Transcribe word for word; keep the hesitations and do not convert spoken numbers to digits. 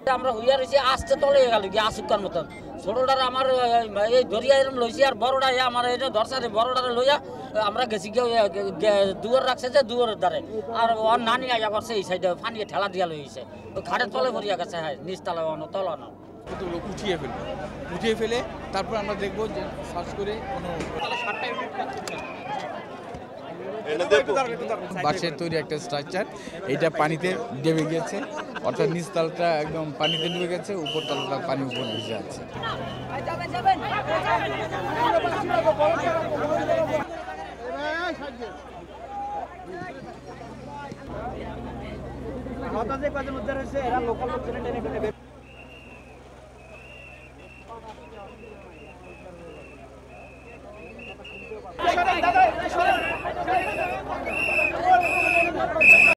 আমরা হইয়া রয়েছি আসতে তলে গেল কি আসুকার মতন ছোটটার আমার এই দরিয়া এরম লইছি আর বড়টা আমার এটা ধরসারে বড়টারে লইয়া আমরা গেছি দুয়ার রাখছে যে দুয়ারের দ্বারে আর ওর নানি আইয়া করছে এই সাইডে ফানিয়ে ঠেলা দিয়া লইছে ঘাটের তলে ভরিয়া গেছে হ্যাঁ নিচতলা তলা না কতগুলো উঠিয়ে ফেলবো উঠিয়ে ফেলে তারপর আমরা দেখবো যে সার্চ করে কোনো বাঁশের তৈরি একটা স্ট্রাকচার এটা পানিতে ডেবে গেছে অর্থাৎ নিচতলটা একদম পানিতে ডুবে গেছে উপর তলটা পানি উপর ভেসে আছে এরা লোকাল লোকজনে টেনে টেনে দাদা